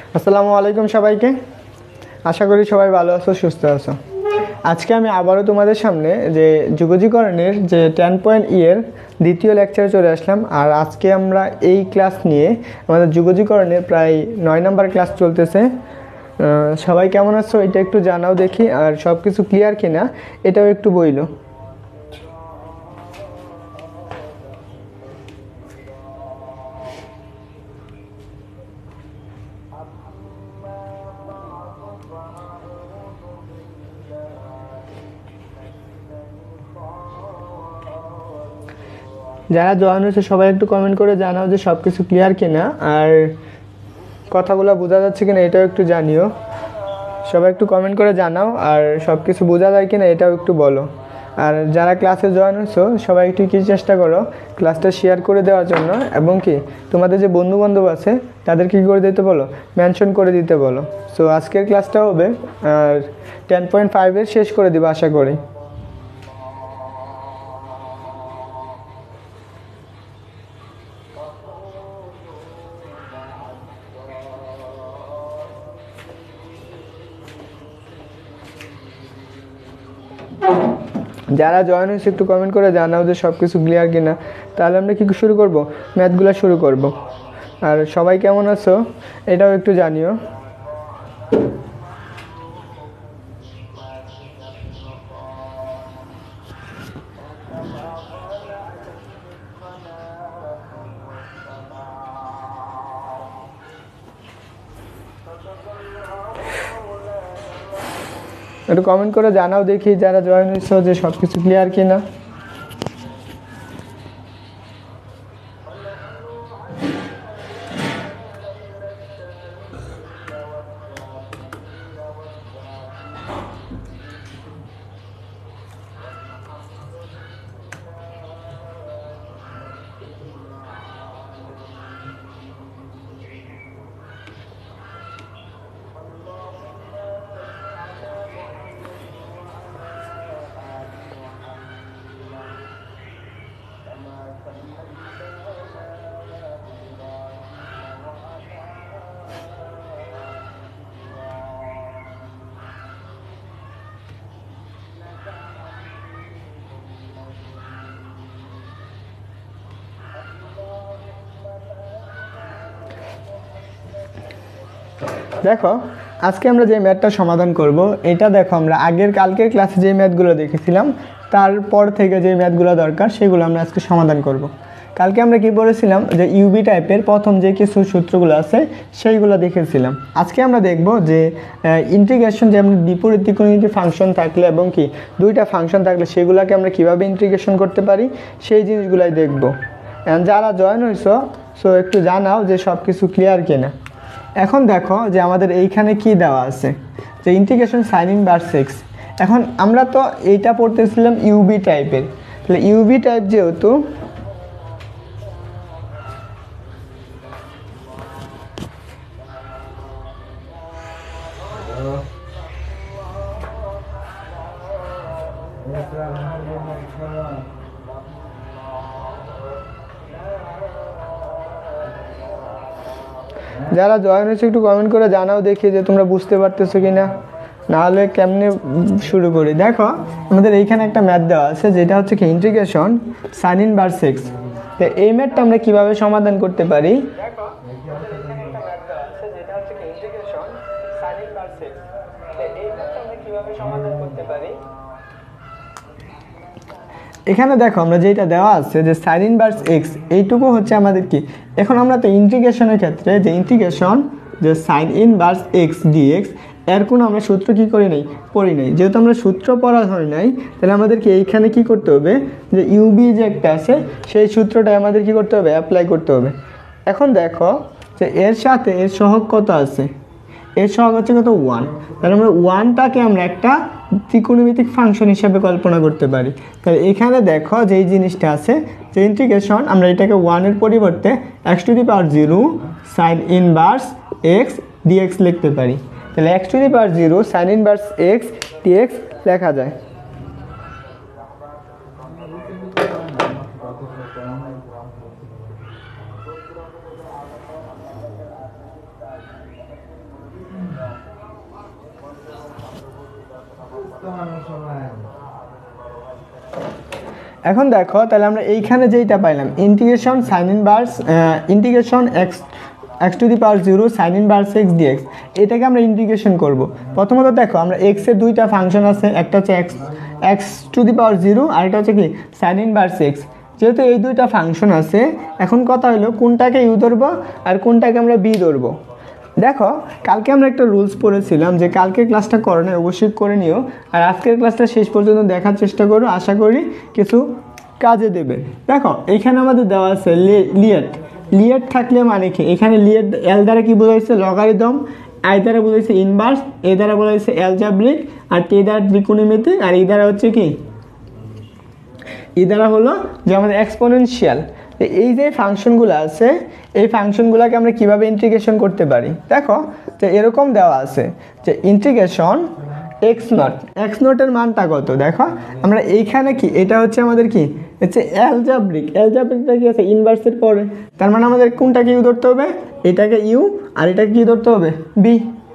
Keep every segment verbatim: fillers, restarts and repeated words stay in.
আসসালামু আলাইকুম সবাইকে। আশা করি সবাই ভালো আছো, সুস্থ আছো। আজকে আমি আবারও তোমাদের সামনে যে যুগজীকরণের যে টেন পয়েন্ট ই এর দ্বিতীয় লেকচারে চলে আসলাম। আর আজকে আমরা এই ক্লাস নিয়ে আমাদের যুগজীকরণের প্রায় নয় নম্বর ক্লাস চলতেছে। সবাই কেমন আছো এটা একটু জানাও দেখি, আর সব কিছু ক্লিয়ার কিনা এটাও একটু বইলো। যারা জয়েন হয়েছে সবাই একটু কমেন্ট করে জানাও যে সব কিছু ক্লিয়ার কিনা, আর কথাগুলো বোঝা যাচ্ছে কিনা এটাও একটু জানিও। সবাই একটু কমেন্ট করে জানাও, আর সব কিছু বোঝা যায় কিনা এটাও একটু বলো। আর যারা ক্লাসে জয়েন হয়েছো সবাই একটু কি চেষ্টা করো ক্লাসটা শেয়ার করে দেওয়ার জন্য, এবং কি তোমাদের যে বন্ধু বান্ধব আছে তাদের কী করে দিতে বলো, মেনশন করে দিতে বলো। সো আজকের ক্লাসটা হবে আর টেন পয়েন্ট ফাইভের শেষ করে দিব আশা করি। যারা জয়েন হয়েছে একটু কমেন্ট করে জানাও যে সব কিছু ক্লিয়ার কিনা, তাহলে আমরা কী শুরু করব, ম্যাথগুলো শুরু করব। আর সবাই কেমন আছো এটাও একটু জানিও। একটু কমেন্ট করে জানাও দেখি যারা জয়েন হয়েছো যে সব কিছু ক্লিয়ার কিনা। দেখো আজকে আমরা যে ম্যাথটা সমাধান করব এটা দেখো আমরা আগের কালকের ক্লাসে যে ম্যাথগুলো দেখেছিলাম তারপর থেকে যে ম্যাথগুলো দরকার সেগুলো আমরা আজকে সমাধান করব। কালকে আমরা কি বলেছিলাম যে ইউবি টাইপের প্রথম যে কিছু সূত্রগুলো আছে সেইগুলো দেখেছিলাম। আজকে আমরা দেখব যে ইন্টিগ্রেশন, যেমন বিপরীত ত্রিকোণমিতিক ফাংশন থাকলে এবং কি দুইটা ফাংশন থাকলে সেগুলোকে আমরা কিভাবে ইন্টিগ্রেশন করতে পারি সেই জিনিসগুলাই দেখব। যারা জয়েন হয়েছো সো একটু জানাও যে সব কিছু ক্লিয়ার কিনা। এখন দেখো যে আমাদের এইখানে কি দেওয়া আছে যে ইন্টিগ্রেশন সাইন ইনভার্স এক্স। এখন আমরা তো এইটা পড়তেছিলাম ইউবি টাইপের, তাহলে ইউবি টাইপ যেহেতু যারা জয়েন হয়েছে একটু কমেন্ট করে জানাও দেখি যে তোমরা বুঝতে পারতেছো কি না, নাহলে কেমনে শুরু করি। দেখো আমাদের এইখানে একটা ম্যাথ দেওয়া আছে যেটা হচ্ছে কি ইন্টিগ্রেশন সাইন ইনভার্স এক্স। তো এই ম্যাথটা আমরা কিভাবে সমাধান করতে পারি, এখানে দেখো আমরা যেটা দেওয়া আছে যে সাইন ইনভার্স এক্স এইটুকু হচ্ছে আমাদের কি। এখন আমরা তো ইন্টিগ্রেশনের ক্ষেত্রে যে ইন্টিগ্রেশন যে সাইন ইনভার্স এক্স ডিএক্স এর কোনো আমরা সূত্র কি করি নাই, পড়ি নাই। যেহেতু আমরা সূত্র পড়া হয় নাই তাহলে আমাদেরকে এইখানে কি করতে হবে যে ইউবি যে একটা আছে সেই সূত্রটা আমাদের কি করতে হবে, অ্যাপ্লাই করতে হবে। এখন দেখো যে এর সাথে এর সহগ কত আছে, এর সহগ হচ্ছে কত ওয়ান। তাহলে আমরা ওয়ানটাকে আমরা একটা ত্রিকোণমিতিক ফাংশন হিসেবে কল্পনা করতে পারি। তাহলে এখানে দেখো যে এই জিনিসটা আছে যে ইন্টিগ্রেশন আমরা এটাকে ওয়ানের পরিবর্তে x to the power zero sine inverse x dx লিখতে পারি। তাহলে x to the power zero sine inverse x dx লেখা যায়। এখন দেখো তাহলে আমরা এইখানে যেটা পাইলাম integration sine inverse integration x x to the power zero sine inverse x dx, এটাকে আমরা ইন্টিগ্রেশন করব। প্রথমত দেখো আমরা এক্স এর দুইটা ফাংশন আছে, একটা হচ্ছে x x to the power zero আর একটা হচ্ছে কি সাইন ইনভার্স এক্স। যেহেতু এই দুইটা ফাংশন আছে, এখন কথা হলো কোনটাকে ইউ ধরবো আর কোনটাকে আমরা বি ধরবো। দেখো কালকে আমরা একটা রুলস পড়েছিলাম যে কালকে ক্লাসটা করো না, অবশ্যই করে নিও, আর আজকের ক্লাসটা শেষ পর্যন্ত দেখার চেষ্টা করো, আশা করি কিছু কাজে দেবে। দেখো এইখানে আমাদের দেওয়া আছে লিয়েট, লিয়েট থাকলে মানে কি এখানে লিয়েট এল দ্বারা কি বোঝাইছে লগারিদম, আই দ্বারা বোঝাইছে ইনভার্স, এ দ্বারা বোঝাইছে অ্যালজাব্রিক, আর টি দ্বারা ত্রিকোণমিতিক, আর ই দ্বারা হচ্ছে কি ই দ্বারা হলো যে আমাদের এক্সপোনেনশিয়াল। এই যে ফাংশনগুলো আছে এই ফাংশনগুলোকে আমরা কিভাবে ইন্টিগ্রেশন করতে পারি। দেখো যে এরকম দেওয়া আছে যে ইন্টিগ্রেশন এক্স নট, এক্স নটের মানটা কত, দেখো আমরা এইখানে কি এটা হচ্ছে আমাদের কি হচ্ছে অ্যালজাব্রিক, অ্যালজাব্রিকটা কি আছে ইনভার্সের পরে, তার মানে আমাদের কোনটাকে ইউ ধরতে হবে, এটাকে ইউ আর এটাকে কি ধরতে হবে বি।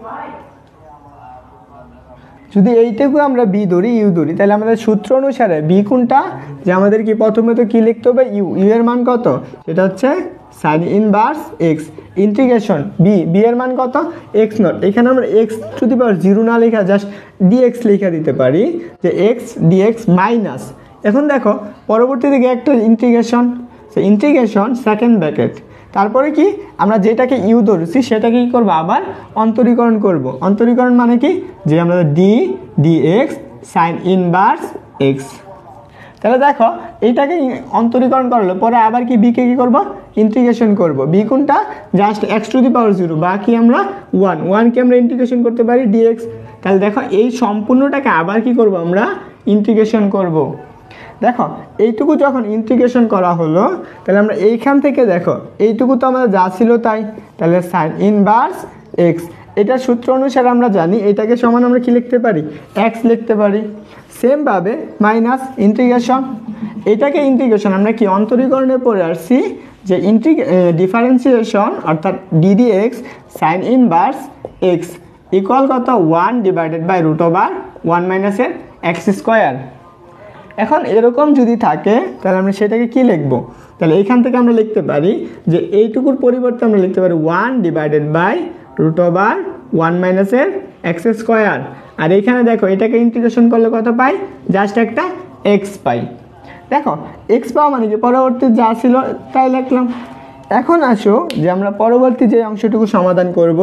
যদি এইটাকে আমরা বি ধরি ইউ ধরি তাহলে আমাদের সূত্র অনুসারে বি কোনটা, যে আমাদের কি প্রথমে তো কি লিখতে হবে ইউ, ইউ এর মান কত সেটা হচ্ছে sine inverse x integration b, b এর মান কত এক্স নট। এখানে আমরা x to the power zero না লেখা জাস্ট ডিএক্স লেখা দিতে পারি যে এক্স ডিএক্স মাইনাস। এখন দেখো পরবর্তী দিকে একটা ইন্টিগ্রেশন, সে ইন্টিগ্রেশন সেকেন্ড ব্র্যাকেট, তারপরে কি আমরা যেটাকে ইউ ধরেছি সেটাকে কি করবো আবার অন্তরীকরণ করব। অন্তরীকরণ মানে কি যে আমরা d dx sine inverse x, তাহলে দেখো এইটাকে অন্তরীকরণ করলো পরে আবার কি বিকে কি করব ইন্টিগ্রেশন করব। বি কোনটা just x to the power zero, বাকি আমরা ওয়ান, ওয়ানকে আমরা ইন্টিগ্রেশন করতে পারি ডিএক্স। তাহলে দেখো এই সম্পূর্ণটাকে আবার কি করব আমরা ইন্টিগ্রেশন করব। দেখো এইটুকু যখন ইন্টিগ্রেশন করা হলো তাহলে আমরা এইখান থেকে দেখো এইটুকু তো আমাদের যা ছিল তাই, তাহলে সাইন ইনভার্স এক্স এটার সূত্র অনুসারে আমরা জানি এটাকে সমান আমরা কি লিখতে পারি এক্স লিখতে পারি। সেমভাবে মাইনাস ইন্টিগ্রেশন, এটাকে ইন্টিগ্রেশন আমরা কি অন্তরীকরণের পরে আসছি যে ইন্টিগ ডিফারেন্সিয়েশন অর্থাৎ d d x sine inverse x equal কত one divided by root over one মাইনাসের এক্স স্কোয়ার। এখন এরকম যদি থাকে তাহলে আমরা সেটাকে কি লিখবো, তাহলে এইখান থেকে আমরা লিখতে পারি যে এইটুকুর পরিবর্তে আমরা লিখতে পারি one divided by root over one মাইনাসের এক্স স্কোয়ার। আর এইখানে দেখো এটাকে ইন্টিগ্রেশন করলে কত পাই জাস্ট একটা এক্স পাই। দেখো এক্স পাওয়া মানে কি পরবর্তী যা ছিল তাই লিখলাম। এখন আসো যে আমরা পরবর্তী যে অংশটুকু সমাধান করব,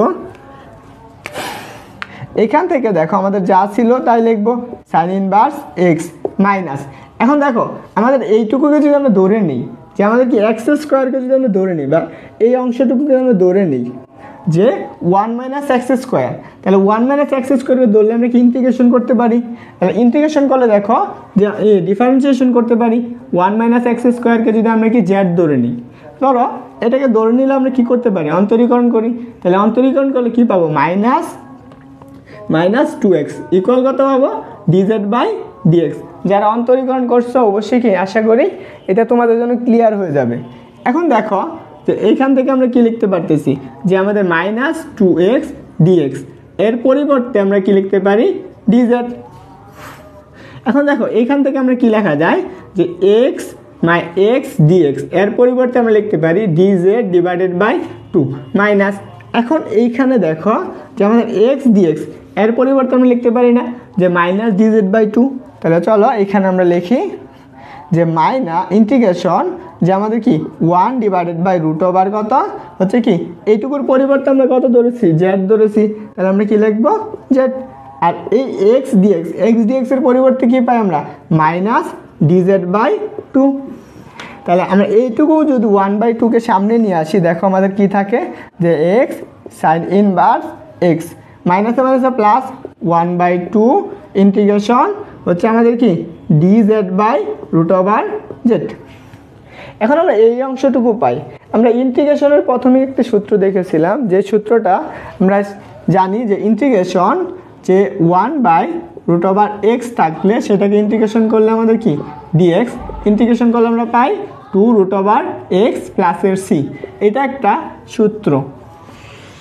এখান থেকে দেখো আমাদের যা ছিল তাই লিখবো সাইন ইনভার্স এক্স মাইনাস। এখন দেখো আমাদের এইটুকুকে যদি আমরা ধরে নিই যে আমাদের কি এক্স স্কোয়ারকে যদি আমরা ধরে নিই বা এই অংশটুকুকে আমরা ধরে নিই যে ওয়ান মাইনাস এক্স স্কোয়ার, তাহলে ওয়ান মাইনাস এক্স স্কোয়ারকে ধরলে আমরা কি ইন্টিগ্রেশন করতে পারি। তাহলে ইন্টিগ্রেশন করলে দেখো যে ডিফারেন্সিয়েশন করতে পারি ওয়ান মাইনাস এক্স স্কোয়ারকে যদি আমরা কি জেড ধরে নিই, ধরো এটাকে ধরে নিলে আমরা কি করতে পারি অন্তরীকরণ করি, তাহলে অন্তরীকরণ করলে কি পাবো minus minus two x equal কত পাবো ডিজেড বাই ডিএক্স। যারা অন্তরীকরণ করছো অবশ্যই কি আশা করি এটা তোমাদের জন্য ক্লিয়ার হয়ে যাবে। এখন দেখো যে এইখান থেকে আমরা কি লিখতে পারতেছি যে আমাদের মাইনাস টু এক্স ডিএক্স এর পরিবর্তে আমরা কি লিখতে পারি ডিজেড। এখন দেখো এইখান থেকে আমরা কি লেখা যায় যে এক্স মাই এক্স ডিএক্স এর পরিবর্তে আমরা লিখতে পারি dz divided by two minus. এখন এইখানে দেখো যে আমাদের এক্স ডিএক্স এর পরিবর্তে আমরা লিখতে পারি না যে মাইনাস ডিজেড বাই টু, তাহলে চলো এখানে আমরা লিখি যে মাইনা ইন্টিগ্রেশন যে আমাদের কি one divided by root over কত হচ্ছে কি এইটুকুর পরিবর্তে আমরা কত ধরেছি জেড ধরেছি, তাহলে আমরা কি লিখবো জেড। আর এই এক্স ডিএক্স এক্স ডিএক্স এর পরিবর্তে কি পাই আমরা মাইনাস ডিজেড বাই টু। তাহলে আমরা এইটুকু যদি ওয়ান বাই টুকে সামনে নিয়ে আসি দেখো আমাদের কি থাকে যে এক্স সাইন ইনভার্স এক্স মাইনাসে মাইনাসে plus one by two integration হচ্ছে আমাদের কি dz by root over z. এখন আমরা এই অংশটুকু পাই। আমরা ইন্টিগ্রেশনের প্রথমে একটি সূত্র দেখেছিলাম যে সূত্রটা আমরা জানি যে ইন্টিগ্রেশন যে one by root over x থাকলে সেটাকে ইন্টিগ্রেশন করলে আমাদের কি ডিএক্স ইন্টিগ্রেশন করলে আমরা পাই টু রুট ওভার এক্স প্লাসের সি, এটা একটা সূত্র।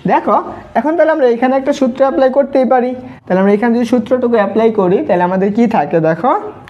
দেখো এখন তাহলে আমরা এখানে একটা সূত্র অ্যাপ্লাই করতেই পারি। তাহলে আমরা এখানে যদি সূত্রটুকু অ্যাপ্লাই করি তাহলে আমাদের কি থাকে দেখো,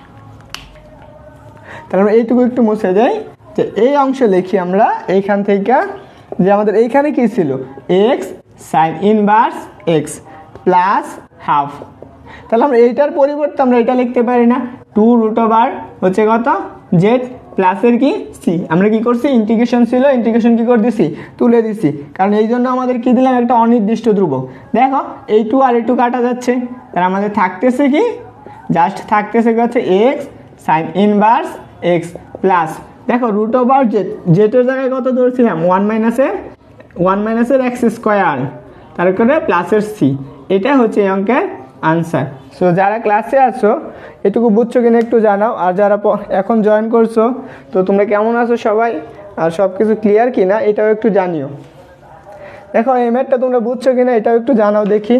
তাহলে আমরা এইটুকু একটু মুছে যাই, যে এই অংশে লিখি আমরা এইখান থেকে যে আমাদের এইখানে কি ছিল x sine inverse x plus half. তাহলে আমরা এইটার পরিবর্তে আমরা এটা লিখতে পারি না, টু রুট ওভার হচ্ছে কত জেড প্লাসের কি সি। আমরা কি করছি ইন্টিগ্রেশন ছিল, ইন্টিগ্রেশন কি করে দিছি তুলে দিছি, কারণ এই জন্য আমাদের কি দিলাম একটা অনির্দিষ্ট ধ্রুবক। দেখো এই টু আর এই টু কাটা যাচ্ছে, তাহলে আমাদের থাকতেছে কি জাস্ট থাকতেছে কি হচ্ছে x sine inverse x plus দেখো রুট ওভার জেড, জেটের জায়গায় কত ধরছিলাম ওয়ান মাইনাসের ওয়ান মাইনাসের এক্স স্কোয়ার তারপরে প্লাসের সি। এটা হচ্ছে এই অঙ্কের আনসার। সো যারা ক্লাসে আছো এটুকু বুঝছো কিনা একটু জানাও, আর যারা এখন জয়েন করছো তো তোমরা কেমন আছো সবাই, আর সব কিছু ক্লিয়ার কিনা এটাও একটু জানিও। দেখো এই ম্যাথটা তোমরা বুঝছো কিনা এটাও একটু জানাও দেখি।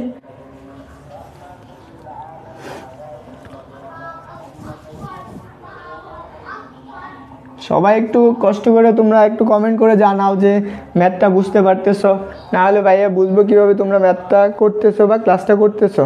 সবাই একটু কষ্ট করে তোমরা একটু কমেন্ট করে জানাও যে ম্যাথটা বুঝতে পারতেছো, না হলে ভাইয়া বুঝবো কীভাবে তোমরা ম্যাথটা করতেছো বা ক্লাসটা করতেছো।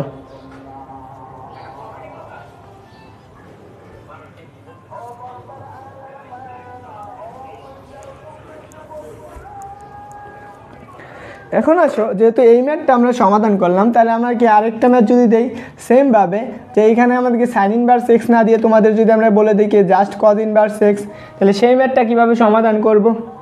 এখন আসো যেহেতু এই ম্যাথটা আমরা সমাধান করলাম, তাহলে আমরা কি আরেকটা ম্যাথ যদি দেই সেমভাবে, যে এইখানে আমাদেরকে সাইন ইনভার্স এক্স না দিয়ে তোমাদের যদি আমরা বলে দিই কি জাস্ট কজ ইনভার্স এক্স, তাহলে সেই ম্যাথটা কীভাবে সমাধান করব।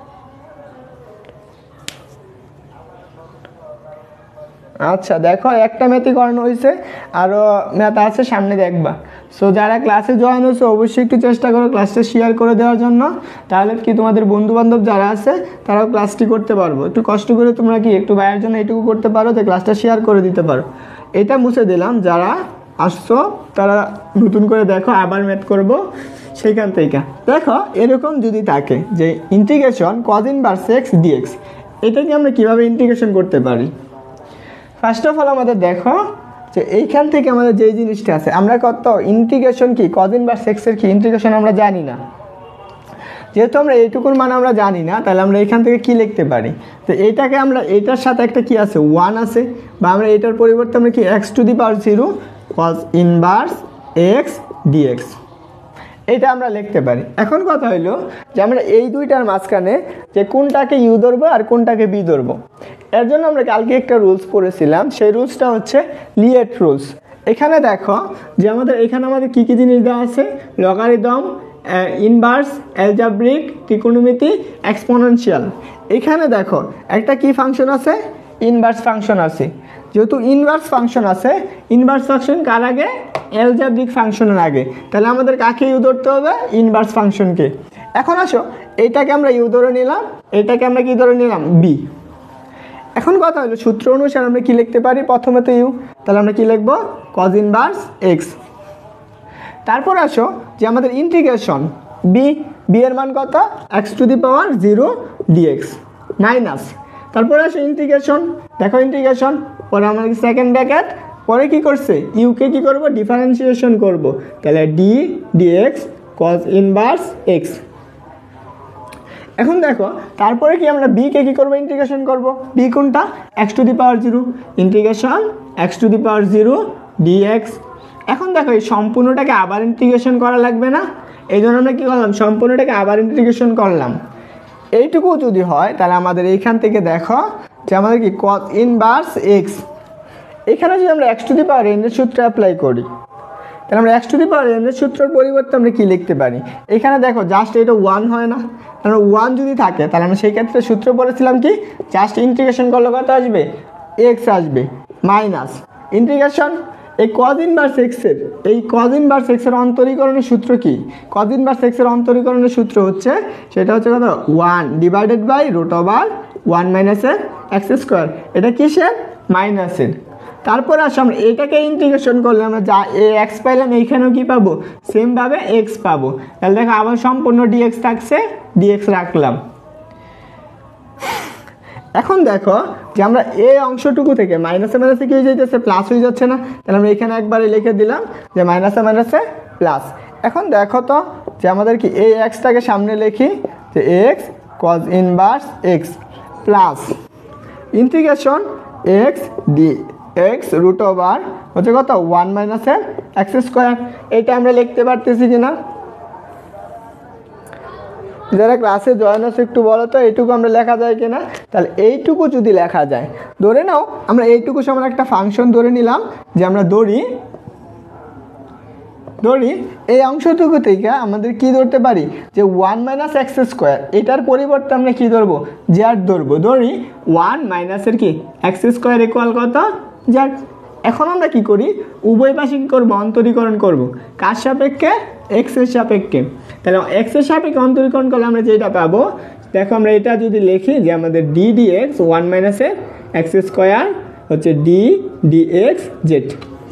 আচ্ছা দেখো একটা ম্যাথই করানো হয়েছে, আরও ম্যাথ আছে সামনে দেখবা। সো যারা ক্লাসে জয়েন হয়েছে অবশ্যই একটু চেষ্টা করো ক্লাসটা শেয়ার করে দেওয়ার জন্য, তাহলে কি তোমাদের বন্ধুবান্ধব যারা আছে তারাও ক্লাসটি করতে পারবো। একটু কষ্ট করে তোমরা কি একটু ভাইয়ের জন্য এইটুকু করতে পারো যে ক্লাসটা শেয়ার করে দিতে পারো। এটা মুছে দিলাম, যারা আসছো তারা নতুন করে দেখো আবার ম্যাথ করব সেইখান থেকে। দেখো এরকম যদি থাকে যে integration cos inverse x dx, এটাকে আমরা কীভাবে ইন্টিগ্রেশন করতে পারি। ফার্স্ট অফ অল আমাদের দেখো যে এইখান থেকে আমাদের যেই জিনিসটা আছে, আমরা কত ইন্টিগ্রেশন কি কজ ইনভার্স এক্সের কি ইন্টিগ্রেশন আমরা জানি না, যেহেতু আমরা এইটুকুর মানে আমরা জানি না, তাহলে আমরা এখান থেকে কি লিখতে পারি, তো এইটাকে আমরা এইটার সাথে একটা কি আছে ওয়ান আছে, বা আমরা এটার পরিবর্তে আমরা কি x to the power zero cos inverse x dx এটা আমরা লিখতে পারি। এখন কথা হইলো যে আমরা এই দুইটার মাঝখানে যে কোনটাকে ইউ ধরবো আর কোনটাকে বি ধরবো, এর জন্য আমরা কালকে একটা রুলস পড়েছিলাম, সেই রুলসটা হচ্ছে লিয়েট রুলস। এখানে দেখো যে আমাদের এখানে আমাদের কী কী জিনিস দেওয়া আছে, লগারিদম, ইনভার্স, অ্যালজাব্রিক, ত্রিকোণমিতি, এক্সপোনেনশিয়াল। এখানে দেখো একটা কি ফাংশন আছে ইনভার্স ফাংশন আছে, যেহেতু ইনভার্স ফাংশন আছে, ইনভার্স ফাংশন কার আগে অ্যালজাব্রিক ফাংশনের আগে, তাহলে আমাদের কাকে ইউ ধরতে হবে ইনভার্স ফাংশনকে। এখন আসো এইটাকে আমরা ইউ ধরে নিলাম, এটাকে আমরা কি ধরে নিলাম বি। এখন কথা হলো সূত্র অনুসারে আমরা কি লিখতে পারি, প্রথমে তো ইউ, তাহলে আমরা কি লিখবো কজ ইনভার্স এক্স। তারপর আসো যে আমাদের ইন্টিগ্রেশন বি, বি এর মান কত x to the power zero dx minus, তারপরে আসো ইন্টিগ্রেশন, দেখো ইন্টিগ্রেশন পরে আমাদের সেকেন্ড ব্র্যাকেট, পরে কি করছে ইউকে কি করব ডিফারেন্সিয়েশন করব, তাহলে d dx cos inverse x. এখন দেখো তারপরে কি আমরা বি কে কি করব ইন্টিগ্রেশন করব, বি কোনটা x to the power zero integration x to the power zero dx. এখন দেখো এই সম্পূর্ণটাকে আবার ইন্টিগ্রেশন করা লাগবে না, এই জন্য আমরা কী করলাম সম্পূর্ণটাকে আবার ইন্টিগ্রেশন করলাম। এইটুকু যদি হয় তাহলে আমাদের এইখান থেকে দেখো যে আমাদের কি কজ ইনভার্স এক্স, এখানে যদি আমরা x to the power n এর সূত্র অ্যাপ্লাই করি, তাহলে আমরা x to the power n এর সূত্রের পরিবর্তে আমরা কী লিখতে পারি, এখানে দেখো জাস্ট এটা ওয়ান হয় না, তাহলে ওয়ান যদি থাকে তাহলে আমরা সেই ক্ষেত্রে সূত্র পড়েছিলাম কি জাস্ট ইন্টিগ্রেশন করলে কত আসবে এক্স আসবে মাইনাস ইন্টিগ্রেশন এই কজ ইনভার্স এক্সের, এই কজ ইনভার্স এক্সের অন্তরীকরণের সূত্র কি, কজ ইনভার্স এক্সের অন্তরীকরণের সূত্র হচ্ছে সেটা হচ্ছে কত one divided by root over one মাইনাসের এক্স স্কোয়ার, এটা কিসের মাইনাসের। তারপরে আসো আমরা এটাকে ইন্টিগ্রেশন করলে আমরা যা এ এক্স পাইলাম এইখানেও কি পাবো সেমভাবে এক্স পাবো, তাহলে দেখো আবার সম্পূর্ণ ডিএক্স থাকছে ডিএক্স রাখলাম। এখন দেখো যে আমরা এই অংশটুকু থেকে মাইনাসে মাইনাসে কি হয়ে যাইতেছে প্লাস হয়ে যাচ্ছে না, তাহলে আমরা এখানে একবারে লিখে দিলাম যে মাইনাসে মাইনাসে প্লাস। এখন দেখো তো যে আমাদের কি এই এক্সটাকে সামনে লিখি যে x cos inverse x plus integration x d x root over হচ্ছে কত ওয়ান মাইনাসের এক্স স্কোয়ার। এটা আমরা লিখতে পারতেছি কিনা? যারা ক্লাসে জয়েন আছে একটু বলো তো এইটুকু আমরা লেখা যায় কিনা। তাহলে এইটুকু যদি লেখা যায়, ধরে নাও আমরা এইটুকু সমান একটা ফাংশন ধরে নিলাম, যে আমরা ধরি ধরি এই অংশটুকু থেকে আমাদের কি ধরতে পারি, যে ওয়ান মাইনাস এক্স স্কোয়ার, এটার পরিবর্তে আমরা কি ধরবো, জেড ধরবো। ধরি ওয়ান মাইনাসের কি এক্স স্কোয়ার ইকুয়াল কত, জেড। এখন আমরা কি করি, উভয় পাশে কী করবো, অন্তরীকরণ করব। কার সাপেক্ষে, এক্সের সাপেক্ষে। তাহলে এক্সের সাপেক্ষে অন্তরীকরণ করলে আমরা যেটা পাবো, দেখো আমরা এটা যদি লিখি যে আমাদের ডি ডি এক্স ওয়ান মাইনাসের এক্স স্কোয়ার হচ্ছে ডি ডি এক্স জেড।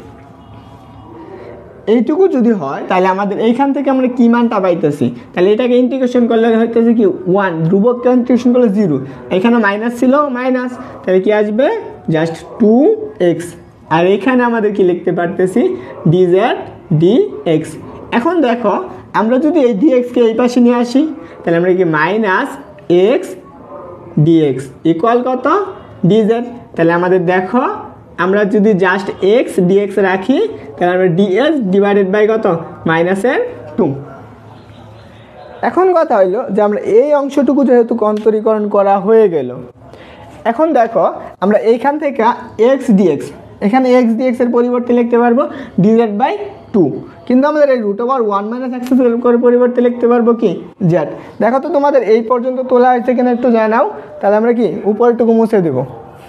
এইটুকু যদি হয় তাহলে আমাদের এইখান থেকে আমরা কি মানটা পাইতেছি, তাহলে এটাকে ইন্টিগ্রেশন করলে হইতেছে কি ওয়ান, ধ্রুবককে ইন্টিগ্রেশন করলে জিরো, এখানে মাইনাস ছিল মাইনাস, তাহলে কি আসবে জাস্ট টু এক্স। আর এখানে আমাদের কি লিখতে পারতেছি, ডি জেড ডি এক্স। এখন দেখো আমরা যদি এই ডি এক্সকে এই পাশে নিয়ে আসি, তাহলে আমরা কি minus x d x equal কত, ডি জেড। তাহলে আমাদের দেখো আমরা যদি জাস্ট এক্স ডিএক্স রাখি, তাহলে আমরা ডিএক্স ডিভাইডেড বাই কত, মাইনাসের টু। এখন কথা হইলো যে আমরা এই অংশটুকু যেহেতু অন্তরীকরণ করা হয়ে গেল, এখন দেখো আমরা এইখান থেকে এক্স ডিএক্স, এখানে এক্স ডিএক্স এর পরিবর্তে লিখতে পারবো ডিজেড বাই টু, কিন্তু আমাদের এই root over one minus x এর পরিবর্তে লিখতে পারবো কি জেড। দেখো তো তোমাদের এই পর্যন্ত তোলা হয়েছে কিনা একটু জানাও, তাহলে আমরা কি উপরটুকু মুছে দেবো।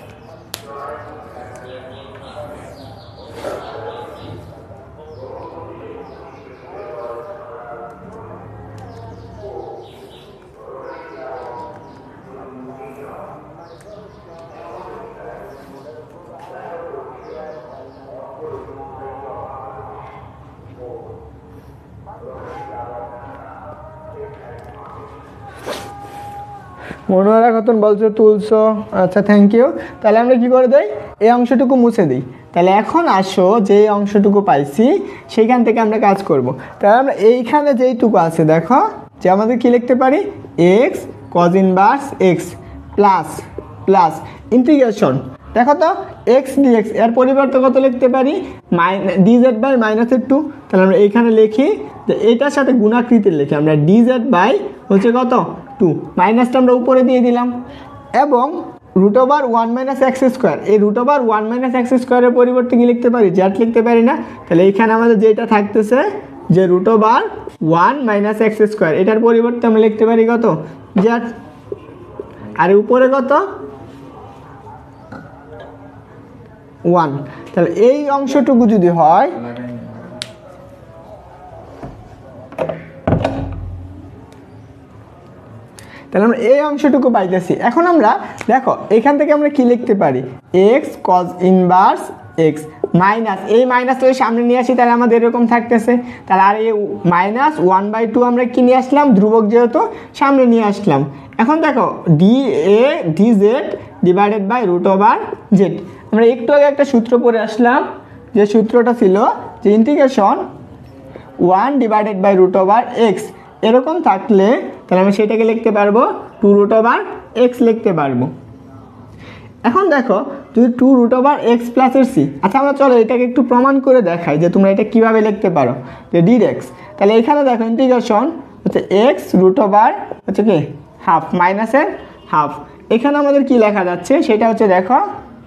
মনোহরা খাতুন বলছো তুলছো, আচ্ছা থ্যাংক ইউ। তাহলে আমরা কি করে দেই, এই অংশটুকু মুছে দিই। তাহলে এখন আসো যে অংশটুকু পাইছি সেইখান থেকে আমরা কাজ করব। তাহলে আমরা এইখানে যেইটুকু আছে দেখো, যে আমাদের কি লিখতে পারি, x cos inverse x plus plus integration, দেখো তো এক্স ডিএক্স এর পরিবর্তে কত লিখতে পারি, মাইনাস ডিজেড বাই মাইনাসের টু। তাহলে আমরা এইখানে লিখি যে এটার সাথে গুণাকৃতির লিখি আমরা ডিজেড বাই হচ্ছে কত টু, মাইনাসটা আমরা উপরে দিয়ে দিলাম, এবং root over one minus x square, এই root over one minus x স্কোয়ারের পরিবর্তে কি লিখতে পারি, জেড লিখতে পারি না। তাহলে এইখানে আমাদের যেটা থাকতেছে যে root over one minus x square, এটার পরিবর্তে আমরা লিখতে পারি কত, জেড। আর উপরে কত, ওয়ান। তাহলে এই অংশটুকু যদি হয়, তাহলে আমরা এই অংশটুকু পাইতেছি। এখন আমরা দেখো এখান থেকে আমরা কি লিখতে পারি, x cos inverse x minus, এই মাইনাসটা সামনে নিয়ে আসি, তাহলে আমাদের এরকম থাকতেছে। তাহলে আর এই মাইনাস ওয়ান বাই টু আমরা কি নিয়ে আসলাম, ধ্রুবক যেহেতু সামনে নিয়ে আসলাম। এখন দেখো d a d z divided by root over z. আমরা একটু আগে একটা সূত্র পড়ে আসলাম, যে সূত্রটা ছিল যে integration one divided by root over x, এরকম থাকলে তাহলে আমরা সেটাকে লিখতে পারবো টু রুট ওভার এক্স লিখতে পারবো। এখন দেখো যদি টু রুট ওভার এক্স প্লাসের সি, আচ্ছা আমরা চলো এটাকে একটু প্রমাণ করে দেখাই যে তোমরা এটা কীভাবে লিখতে পারো, যে ডি এক্স। তাহলে এখানে দেখো ইন্টিগ্রেশন হচ্ছে এক্স রুট ওভার হচ্ছে কি হাফ মাইনাসের হাফ, এখানে আমাদের কি লেখা যাচ্ছে সেটা হচ্ছে দেখো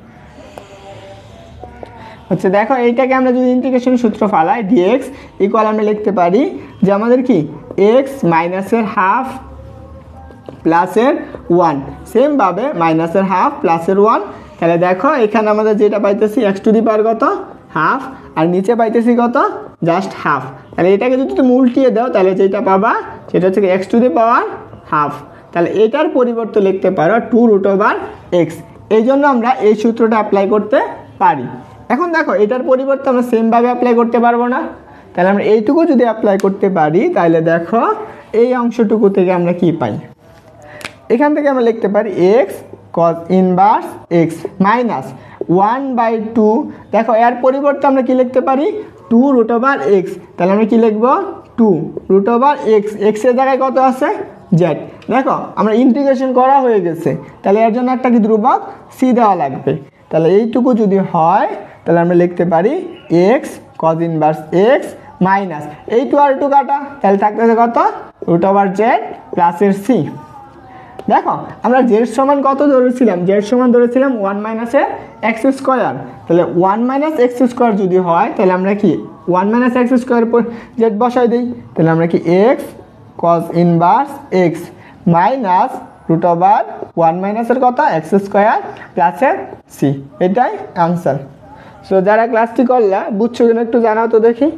হচ্ছে দেখো এইটাকে আমরা যদি ইন্টিগ্রেশন সূত্র ফালাই ডিএক্স ইকুয়াল আমরা লিখতে পারি যে আমাদের কি এক্স মাইনাসের হাফ প্লাসের ওয়ান, সেমভাবে মাইনাসের হাফ প্লাসের ওয়ান। তাহলে দেখো এখানে আমাদের যেটা পাইতেছি এক্স টু দি পাওয়ার কত হাফ, আর নিচে পাইতেছি কত জাস্ট হাফ। তাহলে এটাকে যদি তুমি উল্টিয়ে দাও তাহলে যেটা পাবা সেটা হচ্ছে x to the power half. তাহলে এটার পরিবর্তে লিখতে পারো টু রুট ওভার এক্স, এই জন্য আমরা এই সূত্রটা অ্যাপ্লাই করতে পারি। এখন দেখো এটার পরিবর্তে আমরা সেমভাবে অ্যাপ্লাই করতে পারবো না, তাহলে আমরা এইটুকু যদি অ্যাপ্লাই করতে পারি তাহলে দেখো এই অংশটুকু থেকে আমরা কি পাই, এখান থেকে আমরা লিখতে পারি x cos inverse x minus one by two. দেখো এর পরিবর্তে আমরা কি লিখতে পারি টু রুট ওভার এক্স, তাহলে আমরা কি লিখবো টু রুট ওভার এক্স, এক্সের জায়গায় কত আছে জেড। দেখো আমরা ইন্টিগ্রেশন করা হয়ে গেছে, তাহলে এর জন্য একটা কি ধ্রুবক সি দেওয়া লাগবে। তাহলে এইটুকু যদি হয় তাহলে আমরা লিখতে পারি x cos inverse x minus এই টু আর টু কাটা, তাহলে থাকতেছে কত রুট ওভার জেড প্লাসের সি। দেখো আমরা জেড সমান কত ধরেছিলাম, জেড সমান ধরেছিলাম ওয়ান মাইনাসে এক্স স্কোয়ার। তাহলে ওয়ান মাইনাস এক্স স্কোয়ার যদি হয় তাহলে আমরা কি ওয়ান মাইনাস এক্স স্কোয়ার পর জেড বসাই দিই, তাহলে আমরা কি x cos inverse x minus root over one মাইনাসের কত এক্স স্কোয়ার প্লাসের সি, এটাই আনসার। সো যারা ক্লাসটি করলা বুঝছো কিনা একটু জানাও তো দেখি।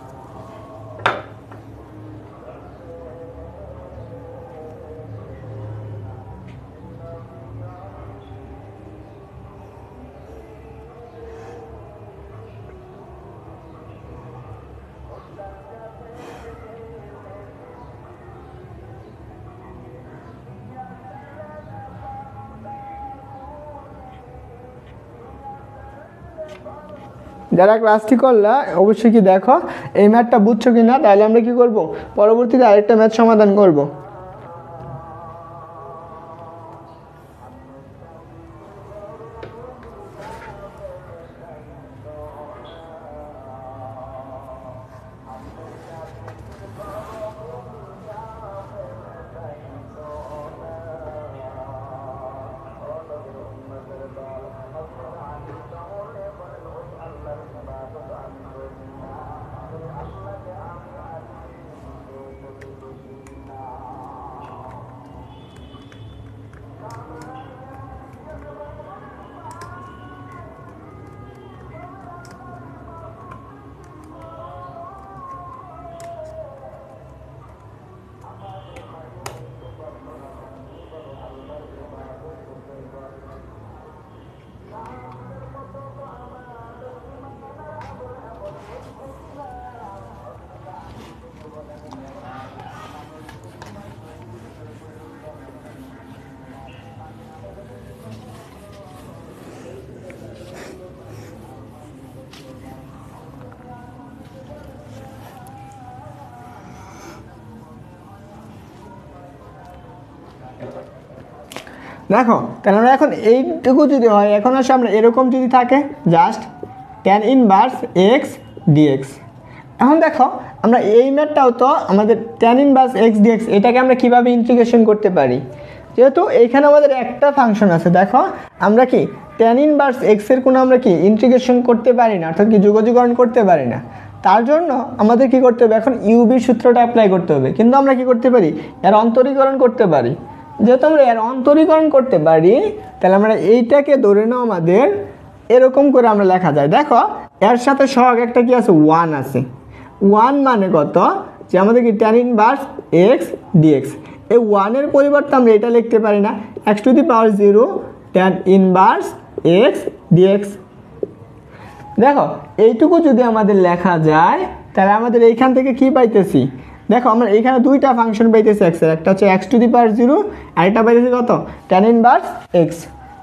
যারা ক্লাসটি করলা অবশ্যই কি দেখো এই ম্যাথটা বুঝছো কি না, তাহলে আমরা কি করব পরবর্তীতে আরেকটা ম্যাথ সমাধান করব। দেখো তাহলে আমরা এখন এইটুকু যদি হয়, এখন আসলে আমরা এরকম যদি থাকে just tan inverse x dx. এখন দেখো আমরা এই ম্যাথটাও তো আমাদের ট্যান ইনভার্স এক্স ডিএক্স এটাকে আমরা কিভাবে ইন্টিগ্রেশন করতে পারি, যেহেতু এইখানে আমাদের একটা ফাংশন আছে। দেখো আমরা কি ট্যান ইনভার্স এক্সের কোনো আমরা কি ইন্টিগ্রেশন করতে পারি না, অর্থাৎ কি যোগাযোগকরণ করতে পারি না। তার জন্য আমাদের কি করতে হবে, এখন ইউবির সূত্রটা অ্যাপ্লাই করতে হবে। কিন্তু আমরা কি করতে পারি, এর অন্তরীকরণ করতে পারি। যেহেতু আমরা এর অন্তরীকরণ করতে পারি তাহলে আমরা এইটাকে ধরে নাও আমাদের এরকম করে আমরা লেখা যায়। দেখো এর সাথে সহগ একটা কি আছে, ওয়ান আছে। ওয়ান মানে কত, যে আমাদের কি ট্যান ইনভার্স এক্স ডিএক্স। এই ওয়ানের পরিবর্তে আমরা এটা লিখতে পারি না, x to the power zero tan inverse x dx. দেখো এইটুকু যদি আমাদের লেখা যায় তাহলে আমাদের এইখান থেকে কি পাইতেছি, দেখো আমরা এইখানে দুইটা ফাংশন পাইতেছি এক্স এর, একটা হচ্ছে x to the power zero আর একটা পাইতেছি কত ট্যান ইনভার্স এক্স।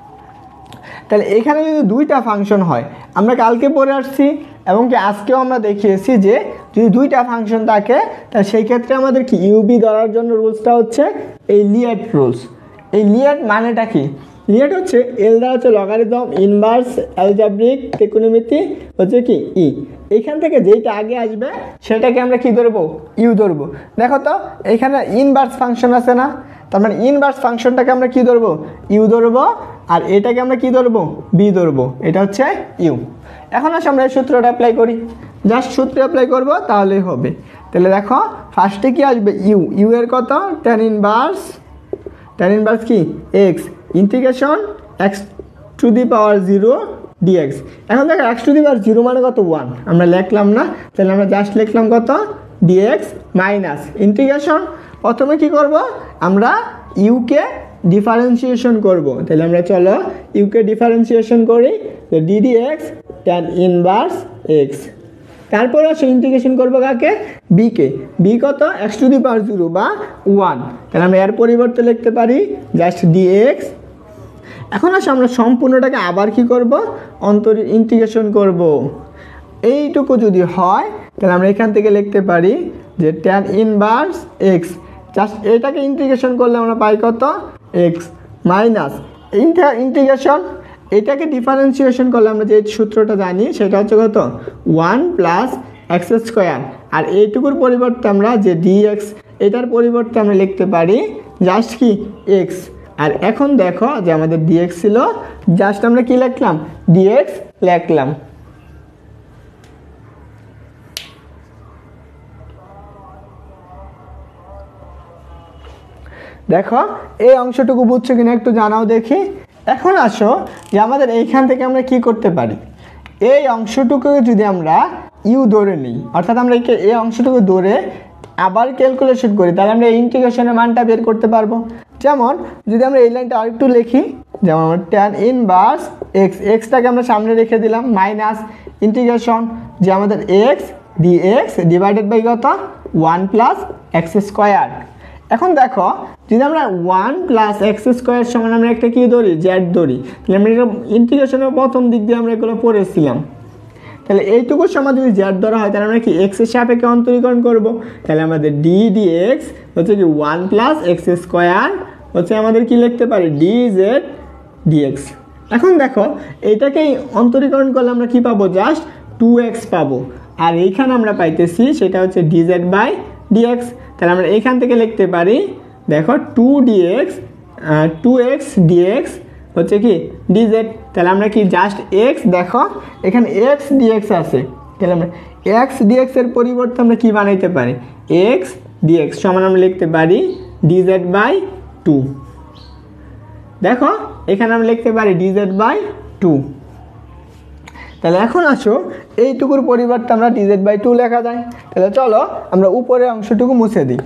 তাহলে এখানে যদি দুইটা ফাংশন হয়, আমরা কালকে পড়ে আসছি এবং কি আজকেও আমরা দেখিয়েছি যে যদি দুইটা ফাংশন থাকে তাহলে সেই ক্ষেত্রে আমাদের কি ইউবি ধরার জন্য রুলসটা হচ্ছে এই লিয়েট রুলস। এই লিয়েট মানেটা কি, লিয়েট হচ্ছে এল দ্বারা হচ্ছে লগারিদম ইনভার্স অ্যালজেব্রিক ত্রিকোণমিতি হচ্ছে কি ই। এইখান থেকে যেইটা আগে আসবে সেটাকে আমরা কি ধরবো, ইউ ধরবো। দেখো তো এইখানে ইনভার্স ফাংশন আছে না, তার মানে ইনভার্স ফাংশনটাকে আমরা কি ধরবো, ইউ ধরবো, আর এটাকে আমরা কি ধরবো, বি ধরবো। এটা হচ্ছে ইউ। এখন আসলে আমরা এই সূত্রটা অ্যাপ্লাই করি, জাস্ট সূত্র অ্যাপ্লাই করবো তাহলেই হবে। তাহলে দেখো ফার্স্টে কি আসবে, ইউ। ইউ এর কত ট্যান ইনভার্স, ট্যান ইনভার্স কি x integration x to the power zero dx. এখন দেখো x to the power zero মানে কত ওয়ান, আমরা লিখলাম না, তাহলে আমরা জাস্ট লিখলাম কত ডিএক্স মাইনাস ইন্টিগ্রেশন। প্রথমে কি করব, আমরা ইউকে ডিফারেন্সিয়েশন করব। তাহলে আমরা চলো ইউকে ডিফারেন্সিয়েশন করি, d d x tan inverse x. তারপর আসে ইন্টিগ্রেশন করবো কাকে, বিকে। বি কত x to the power zero বা ওয়ান, তাহলে আমরা এর পরিবর্তে লিখতে পারি জাস্ট ডিএক্স। এখন আসে আমরা সম্পূর্ণটাকে আবার কি করব, অন্তর ইন্টিগ্রেশন করব। এইটুকু যদি হয় তাহলে আমরা এখান থেকে লিখতে পারি যে ট্যান ইনভার্স এক্স, জাস্ট এটাকে ইন্টিগ্রেশন করলে আমরা পাই কত এক্স মাইনাস ইন্টিগ্রেশন এটাকে ডিফারেন্সিয়েশন করলে আমরা যে সূত্রটা জানি সেটা হচ্ছে কত ওয়ান প্লাস এক্স স্কোয়ার, আর এইটুকুর পরিবর্তে আমরা যে ডিএক্স এটার পরিবর্তে আমরা লিখতে পারি জাস্ট কি এক্স। আর এখন দেখো যে আমাদের ডিএক্স ছিল, জাস্ট আমরা কি লিখলাম ডিএক্স লিখলাম। দেখো এই অংশটুকু বুঝছো কিনা একটু জানাও দেখি। এখন আসো যে আমাদের এইখান থেকে আমরা কি করতে পারি, এই অংশটুকু যদি আমরা ইউ ধরে নিই, অর্থাৎ আমরা এই অংশটুকু ধরে আবার ক্যালকুলেশন করি, তাহলে আমরা এই ইন্টিগ্রেশনের মানটা বের করতে পারবো। যেমন যদি আমরা এই লাইনটা আরেকটু লিখি, যেমন আমরা ট্যান ইনভার্স এক্স এক্সটাকে আমরা সামনে রেখে দিলাম মাইনাস ইন্টিগ্রেশন যে আমাদের এক্স ডিএক্স ডিভাইডেড বাই কত ওয়ান প্লাস এক্স স্কোয়ার। এখন দেখো যদি আমরা ওয়ান প্লাস এক্স স্কোয়ার সমান আমরা একটা কি ধরি জেড ধরি, তাহলে আমরা এটা ইন্টিগ্রেশনের প্রথম দিক দিয়ে আমরা এগুলো পড়েছিলাম। তাহলে এইটুকু সময় যদি জেড ধরা হয় তাহলে আমরা কি এক্সের সাপেক্ষে অন্তরীকরণ করব, তাহলে আমাদের ডি ডি এক্স হচ্ছে কি ওয়ান প্লাস এক্স স্কোয়ার হচ্ছে আমাদের কি লিখতে পারি ডি জেড ডিএক্স। এখন দেখো এইটাকেই অন্তরীকরণ করলে আমরা কি পাবো জাস্ট টু এক্স পাবো, আর এইখানে আমরা পাইতেছি সেটা হচ্ছে ডি জেড বাই ডিএক্স। তাহলে আমরা এইখান থেকে লিখতে পারি দেখো two dx two x dx হচ্ছে কি ডিজেড। তাহলে আমরা কি জাস্ট এক্স দেখো এখানে এক্স ডিএক্স আছে, তাহলে আমরা এক্স ডিএক্স এর পরিবর্তে আমরা কি বানাইতে পারি এক্স ডিএক্স সমান আমরা লিখতে পারি ডিজেড বাই টু। দেখো এখানে আমরা লিখতে পারি ডিজেড বাই টু। তাহলে এখন আসো এইটুকুর পরিবর্তে আমরা ডিজেড বাই টু লেখা যায়। তাহলে চলো আমরা উপরের অংশটুকু মুছে দিই।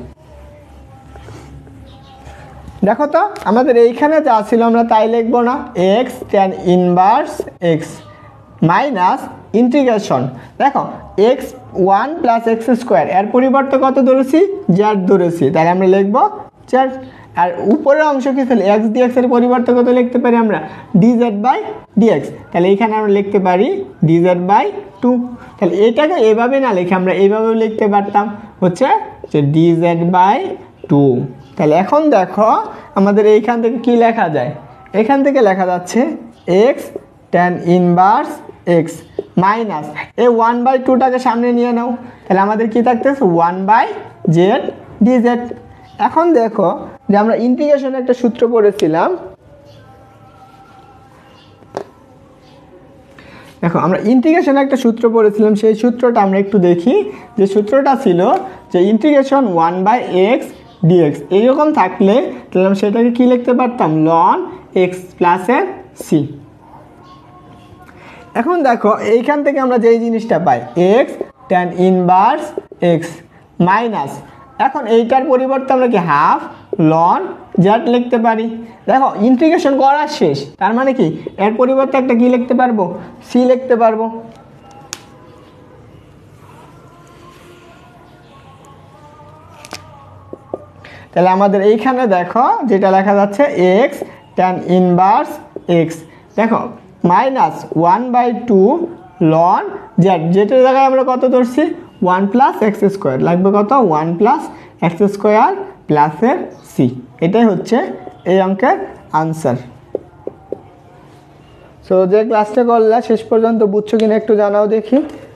দেখো তো আমাদের এইখানে যা ছিল আমরা তাই লিখবো না, x tan inverse x minus integration দেখো x one plus x square এর পরিবর্তে কত ধরেছি জেড ধরেছি, তাহলে আমরা লিখবো জেড। আর উপরের অংশ কি ছিল এক্স ডিএক্স এর পরিবর্তে কত লিখতে পারি আমরা ডিজেড বাই ডিএক্স, তাহলে এইখানে আমরা লিখতে পারি ডিজেড বাই টু। তাহলে এটাকে এভাবে না লিখে আমরা এইভাবেও লিখতে পারতাম হচ্ছে যে ডিজেড বাই টু। তাহলে এখন দেখো আমাদের এইখান থেকে কি লেখা যায়, এখান থেকে লেখা যাচ্ছে x tan inverse x minus এই ওয়ান বাই টুটাকে সামনে নিয়ে নাও, তাহলে আমাদের কি থাকতেছে ওয়ান বাই জেড ডিজেড। এখন দেখো যে আমরা ইন্টিগ্রেশনে একটা সূত্র পড়েছিলাম, দেখো আমরা ইন্টিগ্রেশনে একটা সূত্র পড়েছিলাম, সেই সূত্রটা আমরা একটু দেখি। যে সূত্রটা ছিল যে integration one by x dx এইরকম থাকলে তাহলে আমরা সেটাকে কি লিখতে পারতাম লন এক্স প্লাসের সি। এখন দেখো এইখান থেকে আমরা যেই জিনিসটা পাই x tan inverse x minus, এখন এইটার পরিবর্তে আমরা কি হাফ লন জেড লিখতে পারি। দেখো ইন্টিগ্রেশন করা শেষ, তার মানে কি এর পরিবর্তে একটা কি লিখতে পারবো সি লিখতে পারবো। তাহলে আমাদের এইখানে দেখো যেটা লেখা যাচ্ছে এক্স ট্যান ইনভার্স এক্স দেখো minus one by two ln z, যেটার জায়গায় আমরা কত ধরছি ওয়ান প্লাস এক্স স্কোয়ার লাগবে কত ওয়ান প্লাস এক্স স্কোয়ার প্লাসের সি। এটাই হচ্ছে এই অঙ্কের আনসার। সো যে ক্লাসটা করলে শেষ পর্যন্ত বুঝছো কিনা একটু জানাও দেখি।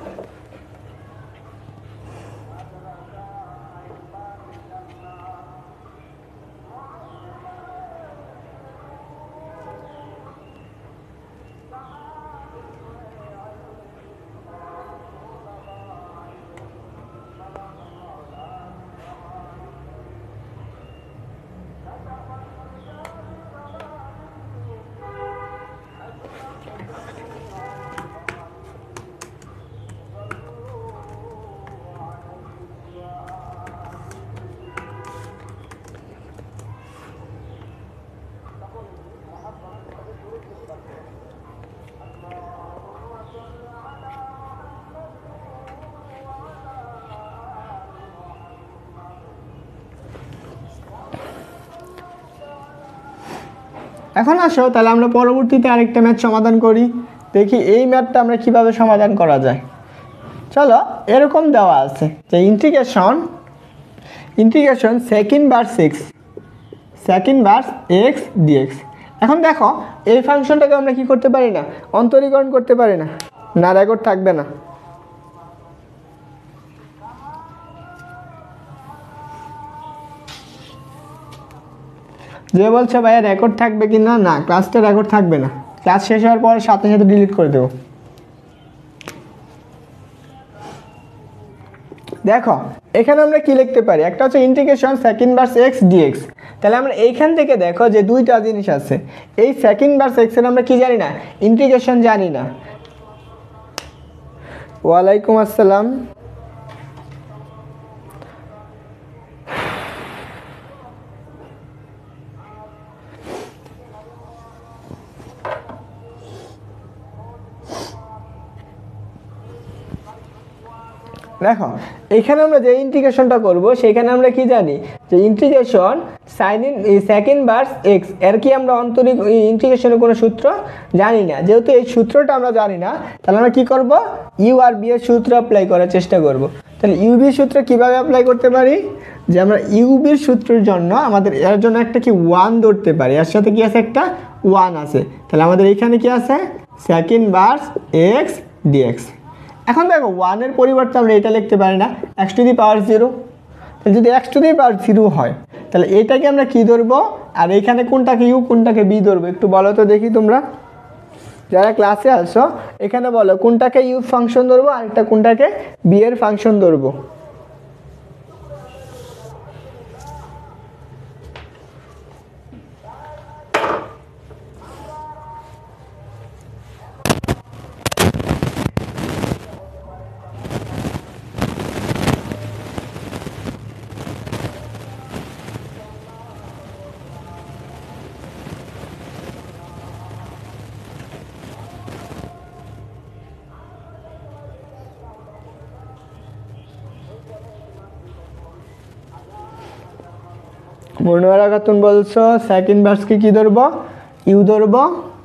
এখন আসো তাহলে আমরা পরবর্তীতে আরেকটা ম্যাথ সমাধান করি, দেখি এই ম্যাথটা আমরা কিভাবে সমাধান করা যায়। চলো এরকম দেওয়া আছে যে integration integration sec inverse x sec inverse x dx. এখন দেখো এই ফাংশনটাকে আমরা কি করতে পারি না, অন্তরীকরণ করতে পারি না, না রেকর্ড থাকবে না। যে বলছে ভাইয়া রেকর্ড থাকবে কি না, না ক্লাসটা রেকর্ড থাকবে না, ক্লাস শেষ হওয়ার পরে সাথে সাথে ডিলিট করে দেবো। দেখো এখানে আমরা কি লিখতে পারি, একটা হচ্ছে integration sec inverse x dx. তাহলে আমরা এইখান থেকে দেখো যে দুইটা জিনিস আছে, এই সেকেন্ড ভার্স এক্স এর আমরা কি জানি না, ইন্টিগ্রেশন জানি না। ওয়ালাইকুম আসসালাম। দেখো এখানে আমরা যে ইন্টিগ্রেশনটা করব সেখানে আমরা কি জানি যে integration sine in sec inverse x, এর কি আমরা অন্তরিক ইন্টিগ্রেশনের কোনো সূত্র জানি না। যেহেতু এই সূত্রটা আমরা জানি না, তাহলে আমরা কি করব, ইউ আর বি এর সূত্র অ্যাপ্লাই করার চেষ্টা করব। তাহলে ইউবি সূত্র কিভাবে অ্যাপ্লাই করতে পারি, যে আমরা ইউবির সূত্রের জন্য আমাদের এর জন্য একটা কি ওয়ান ধরতে পারি, এর সাথে কি আছে, একটা ওয়ান আছে। তাহলে আমাদের এখানে কি আছে, সেকেন্ড ভার্স এক্স ডিএক্স। এখন দেখো ওয়ানের পরিবর্তে আমরা এটা লিখতে পারি না, x to the power zero. তাহলে যদি x to the power zero হয় তাহলে এটাকে আমরা কি ধরবো, আর এখানে কোনটাকে ইউ কোনটাকে বি ধরবো, একটু বলো তো দেখি তোমরা যারা ক্লাসে আসো, এখানে বলো কোনটাকে ইউ ফাংশন ধরবো আর একটা কোনটাকে বি এর ফাংশন ধরবো। মনোয়ারা খাতুন বলছো সেকেন্ড ভার্সকে কি ধরবো, ইউ ধরবো।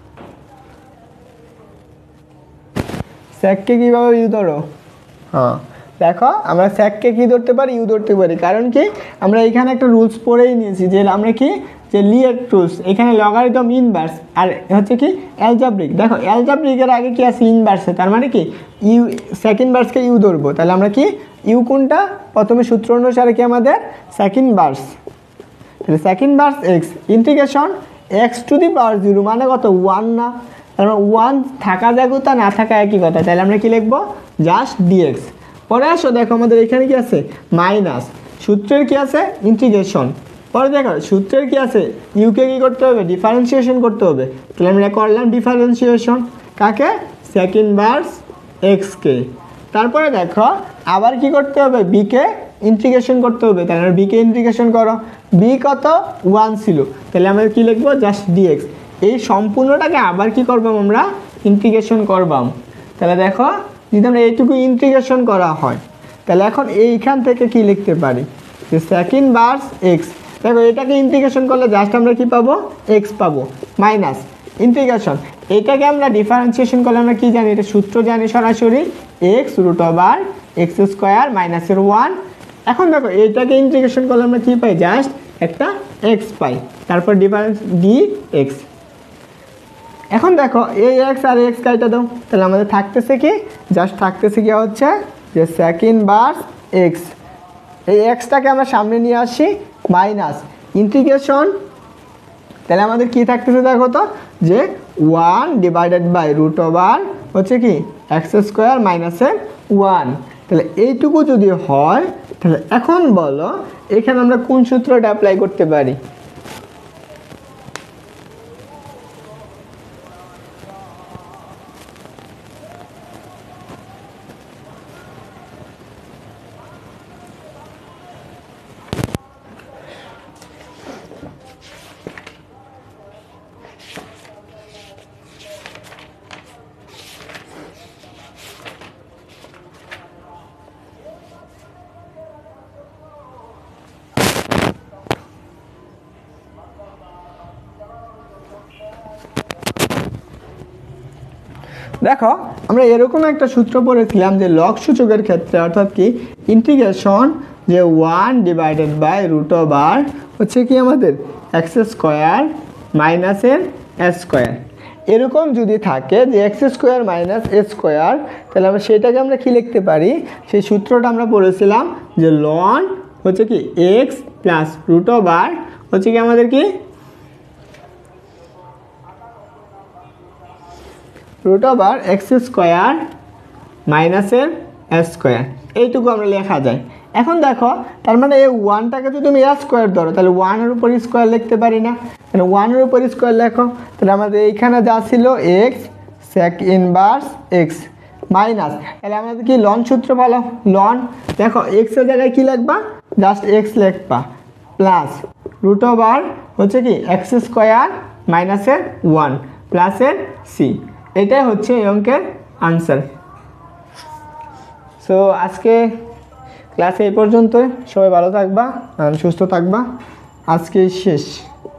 স্যাককে কিভাবে ইউ ধরো, হ্যাঁ দেখো আমরা স্যাককে কি ধরতে পারি, ইউ ধরতে পারি। কারণ কি আমরা এখানে একটা রুলস পড়েই নিয়েছি যে আমরা কি যে লিয়েট রুলস, এখানে লগারিদম ইনভার্স আর হচ্ছে কি অ্যালজাব্রিক। দেখো অ্যালজাব্রিকের আগে কি আছে, ইনভার্সে, তার মানে কি ইউ সেকেন্ড ভার্সকে ইউ ধরবো। তাহলে আমরা কি ইউ কোনটা, প্রথমে সূত্র অনুসারে কি আমাদের সেকেন্ড ভার্স, তাহলে sec inverse x integration x to the power zero মানে কত, ওয়ান না, তারপর ওয়ান থাকা জায়গা না থাকা একই কথা। তাহলে আমরা কি লিখবো, জাস্ট ডিএক্স। পরে আসো দেখো আমাদের এখানে কি আছে, মাইনাস, সূত্রের কি আছে ইন্টিগ্রেশন। পরে দেখো সূত্রের কি আছে, ইউকে কি করতে হবে, ডিফারেন্সিয়েশন করতে হবে। তাহলে আমরা করলাম ডিফারেন্সিয়েশন কাকে, সেকেন্ড ভার্স এক্সকে। তারপরে দেখো আবার কি করতে হবে, বিকে ইন্টিগ্রেশন করতে হবে। তাহলে আমরা বিকে ইন্টিগ্রেশন করো, বি কত ওয়ান ছিল, তাহলে আমরা কি লিখবো, জাস্ট ডিএক্স। এই সম্পূর্ণটাকে আবার কি করবাম, আমরা ইন্টিগ্রেশন করবাম। তাহলে দেখো যদি আমরা এইটুকু ইন্টিগ্রেশন করা হয় তাহলে এখন এইখান থেকে কি লিখতে পারি, যে সেকেন্ড ভার্স এক্স। দেখো এটাকে ইন্টিগ্রেশন করলে জাস্ট আমরা কি পাবো, এক্স পাবো, মাইনাস ইন্টিগ্রেশন এটাকে আমরা ডিফারেন্সিয়েশন করলে আমরা কি জানি, এটা সূত্র জানি সরাসরি, x root over x square মাইনাসের ওয়ান। এখন দেখো এইটাকে ইন্টিগ্রেশন করলে আমরা কি পাই, জাস্ট একটা এক্স পাই, তারপর ডিফারেন্স ডি এক্স। এখন দেখো এই এক্স আর এক্স কাইটা দাও, তাহলে আমাদের থাকতেছে কি, জাস্ট থাকতেছে কি হচ্ছে যে সেকেন্ড ভার্স এক্স। এই এক্সটাকে আমরা সামনে নিয়ে আসি, মাইনাস ইন্টিগ্রেশন, তাহলে আমাদের কি থাকতেছে দেখো তো, যে one divided by root over হচ্ছে কি এক্স স্কোয়ার মাইনাসের ওয়ান। তাহলে এইটুকু যদি হয় তাহলে এখন বলো এখানে আমরা কোন সূত্রটা অ্যাপ্লাই করতে পারি। দেখো আমরা এরকম একটা সূত্র পড়েছিলাম যে লগ সূচকের ক্ষেত্রে, অর্থাৎ কি ইন্টিগ্রেশন যে one divided by root over হচ্ছে কি আমাদের এক্স স্কোয়ার মাইনাসের এস স্কোয়ার। এরকম যদি থাকে যে x square minus a square, তাহলে আমরা সেটাকে আমরা কি লিখতে পারি, সেই সূত্রটা আমরা পড়েছিলাম যে লন হচ্ছে কি এক্স প্লাস রুট ওভার হচ্ছে কি আমাদের কি রুট ওভার এক্স স্কোয়ার মাইনাসের এস স্কোয়ার, এইটুকু আমরা লেখা যায়। এখন দেখো তার মানে এই ওয়ানটাকে যদি তুমি এ স্কোয়ার ধরো তাহলে ওয়ানের উপর স্কোয়ার লিখতে পারি না, তাহলে ওয়ানের উপর স্কোয়ার লেখো, তাহলে আমাদের এইখানে যা ছিল x sec inverse x minus, তাহলে আমাদের কি লন সূত্র ভালো, লন দেখো এক্সের জায়গায় কি লিখবা, জাস্ট এক্স লিখবা প্লাস রুট ওভার হচ্ছে কি এক্স স্কোয়ার মাইনাসের ওয়ান প্লাসের সি, এটাই হচ্ছে এই অঙ্কের আনসার। সো আজকে ক্লাস এই পর্যন্ত, সবাই ভালো থাকবা আর সুস্থ থাকবা, আজকে শেষ।